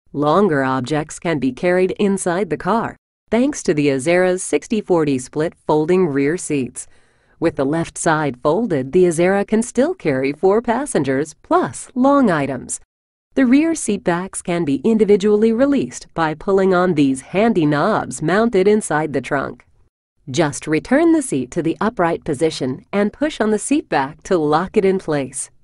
Longer objects can be carried inside the car, thanks to the Azera's 60/40 split folding rear seats. With the left side folded, the Azera can still carry 4 passengers plus long items. The rear seat backs can be individually released by pulling on these handy knobs mounted inside the trunk. Just return the seat to the upright position and push on the seat back to lock it in place.